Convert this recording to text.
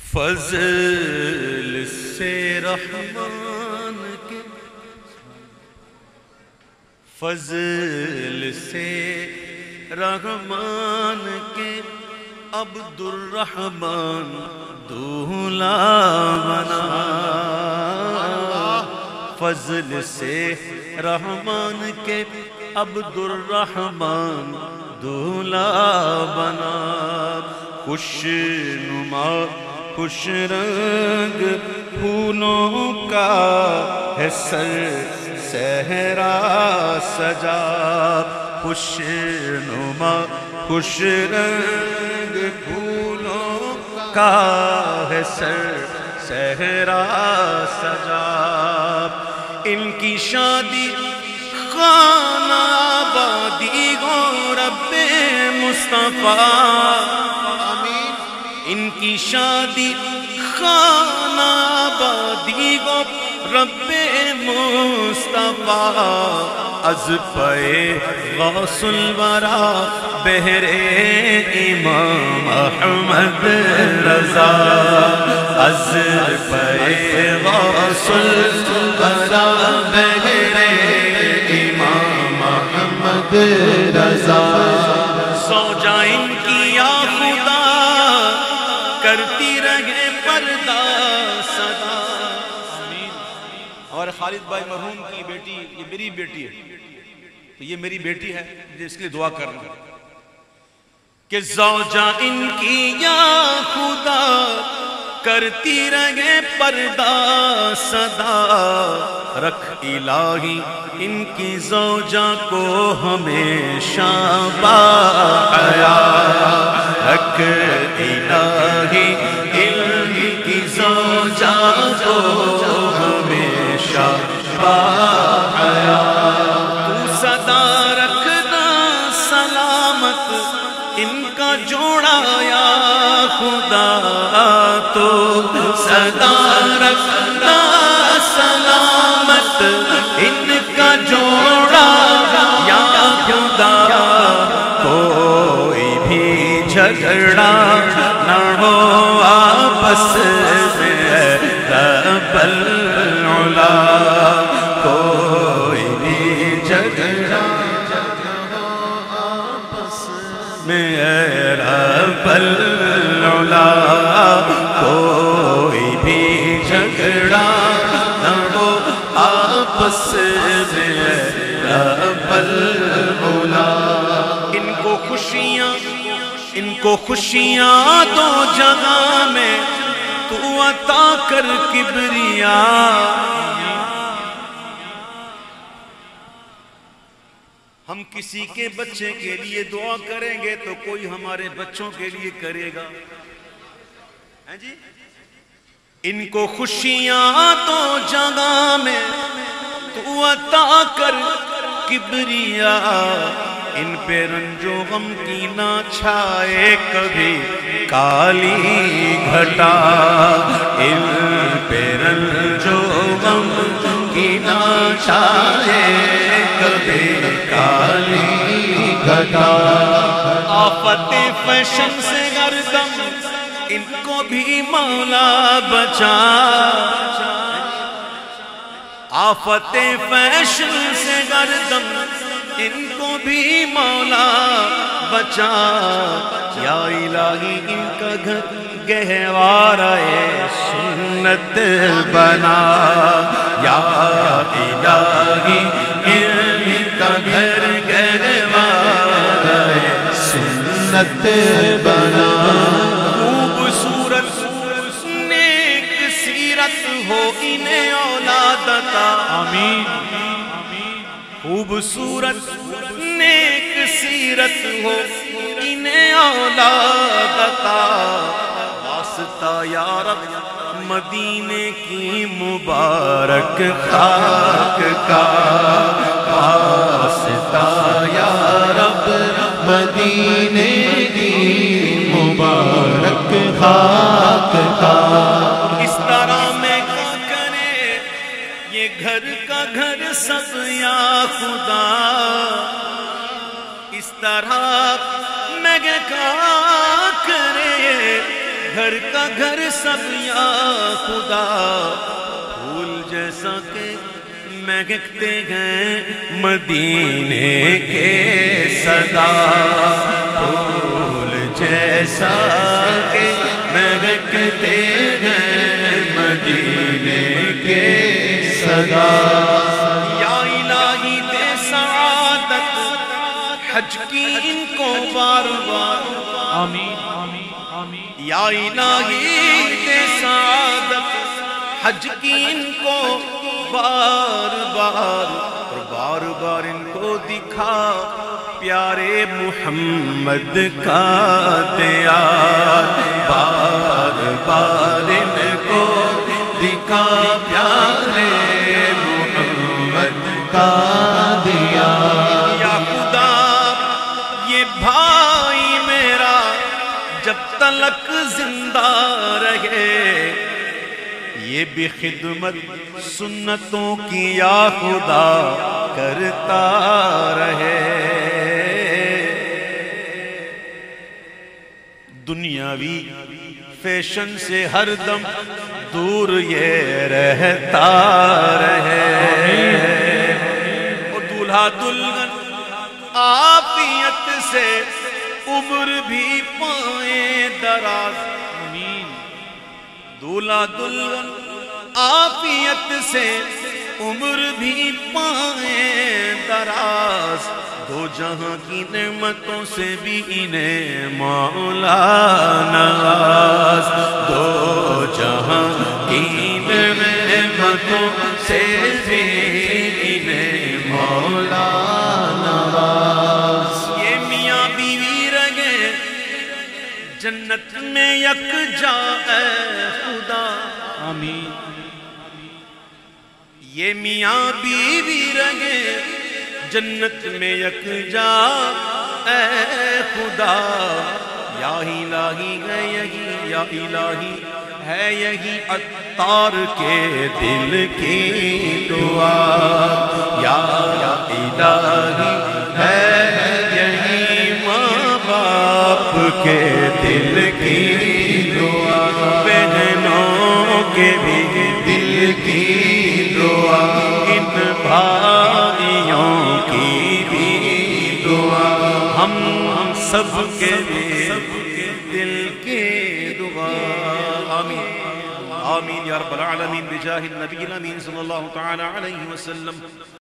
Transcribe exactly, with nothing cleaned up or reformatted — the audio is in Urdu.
فضل سے رحمان کے فضل سے رحمان کے عبد الرحمن دولہا بنا، فضل سے رحمان کے عبد الرحمن دولہا بنا، خوش نما خوش رنگ پھولوں کا ہے سر صحرا سجا، خوش نما خوش رنگ پھولوں کا ہے سر صحرا سجا، ان کی شادی خانہ آبادی گو رب مصطفیٰ، ان کی شادی خانہ آبادی گو رب مصطفیٰ، از پے غوث الورا بہرے امام احمد رضا، از پے غوث الورا بہرے امام احمد رضا، زوجہ ان کی یا خدا کرتی رہے پردہ صدا۔ اور خالد بھائی مرحوم کی بیٹی، یہ میری بیٹی ہے، تو یہ میری بیٹی ہے، مجھے اس کے لیے دعا کرنا کہ زوجہ ان کی یا خدا کرتی رہے پردہ صدا، رکھ الہی ان کی زوجہ کو ہمیشہ باحیا، رکھ الہی ان کی زوجہ کو ہمیشہ باحیا، تو صدا رکھنا سلامت ان کا جوڑا یا خدا، تو صدا رکھنا سلامت ان کا جوڑا یا خدا، کوئی بھی جھگڑا نہ ہو آپس میں رب العلا، کوئی بھی جھگڑا نہ ہو آپس میں رب العلا، کوئی بھی جھگڑا نہ ہو آپس میں رب العلا، ان کو خوشیاں ان کو خوشیاں دو جگہ میں تو عطا کر کبریا، ہم کسی کے بچے کے لیے دعا کریں گے تو کوئی ہمارے بچوں کے لیے کرے گا، جی ان کو خوشیاں تو جگہ میں تو عطا کر کبریا، ان پہ رنج و غم کی نہ چھائے کبھی کالی گھٹا، ان پہ رنج و غم کی نہ چھائے کبھی کالی گھٹا، آفت فیشن سے گردم ان کو بھی مولا بچا، آفت فیشن سے گردم ان کو بھی مولا بچا، یا الہی ان کا گھر گہوارہ سنت بنا، یا الہی ان کا گھر گہوارہ سنت بنا، خوبصورت نیک سیرت ہو انہیں اولاد عطا، آمین، خوبصورت نیک سیرت ہو انہیں اولاد عطا، واسطہ یا رب مدینے کی مبارک خاک کا، واسطہ یا رب مدینے کی مبارک خاک کا، اس طرح میں کیا کرے یہ گھر کا گھر سب یا خدا، اس طرح میں کیا کرے گھر کا گھر سب یا خدا پھول جیسا کہ مہکتے ہیں مدینے کے صدا پھول جیسا کہ مہکتے ہیں مدینے کے صدا یا الہی دے سعادت حج کی ان کو بار بار آمین آمین آمین یا الہی دے سعادت حج کی ان کو بار بار اور بار بار ان کو دکھا پیارے محمد کا دیار بار بار ان کو دکھا پیارے محمد کا دیار یا خدا یہ بھائی میرا جب تلک زندہ رہے یہ بھی خدمت سنتوں کی یا خدا کرتا رہے دنیاوی فیشن سے ہر دم دور یہ رہتا رہے اور دولہا دلہن عافیت سے عمر بھی پائیں دراز آمین دولہا دلہن عافیت سے عمر بھی پائیں دراز دو جہاں کی نعمتوں سے بھی انہیں مولا نواز دو جہاں کی نعمتوں سے بھی انہیں مولا نواز یہ میاں بیوی رہے جنت میں یکجا اے خدا آمین یہ میاں بیوی رہے جنت میں یکجا اے خدا یا الہی ہے یہی یا الہی ہے یہی عطار کے دل کی دعا یا الہی ہے یہی ماں باپ کے دل کی دعا بہنوں کے بھی دل کی دعا ان بھائیوں کی بھی دعا ہم سب کے دل کی دعا آمین آمین یا رب العالمین بجاہ النبی الامین صلی اللہ تعالی علیہ وسلم